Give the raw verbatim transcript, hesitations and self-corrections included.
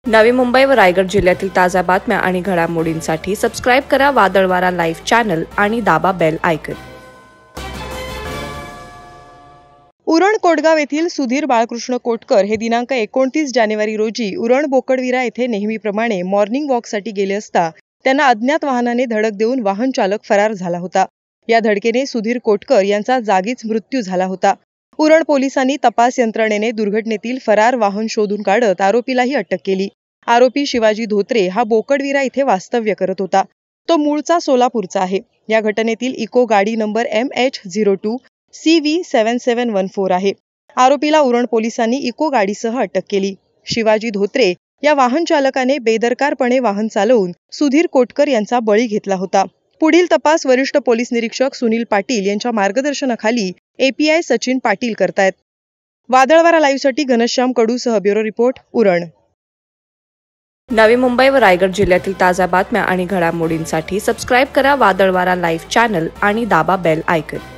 नवी मुंबई व रायगड जिल्ह्यातील ताज्या बातम्या आणि घडामोडींसाठी सबस्क्राईब करा वादळवारा लाईव्ह चॅनल आणि दाबा बेल आयकॉन। उरण कोटगाव येथील सुधीर बाळकृष्ण कोटकर हे दिनांक एकोणतीस जानेवारी रोजी उरण बोकडविरा येथे नेहमीप्रमाणे मॉर्निंग वॉकसाठी गेले असता त्यांना अज्ञात वाहनाने धडक देऊन वाहन चालक फरार झाला होता। या धडकेने सुधीर कोटकर यांचा जागीच मृत्यू झाला होता। उरण पोलिसांनी तपास यंत्रणेने दुर्घटनेतील फरार वाहन शोधून काढत आरोपीलाही अटक केली। आरोपी शिवाजी धोत्रे हा बोकडविरा येथे वास्तव्य करत होता। तो मूळचा सोलापूरचा आहे। या घटनेतील इको गाडी number M H zero two C V seven seven one four आहे। आरोपीला उरण पोलिसांनी इको गाडीसह अटक केली। शिवाजी धोत्रे या वाहन चालकाने बेदरकारपणे वाहन चालवून सुधीर कोटकर यांचा बळी घेतला होता। पुढील तपास वरिष्ठ पोलीस निरीक्षक सुनील पाटील यांच्या मार्गदर्शनाखाली एपीआय सचिन पाटील करतायत। वादळवारा लाईव्हसाठी घनश्याम कडूसह ब्युरो रिपोर्ट उरण। नवी मुंबई व रायगड जिल्ह्यातील ताज्या बातम्या आणि घडामोडींसाठी सबस्क्राईब करा वादळवारा लाईव्ह चॅनल आणि दाबा बेल आयकॉन।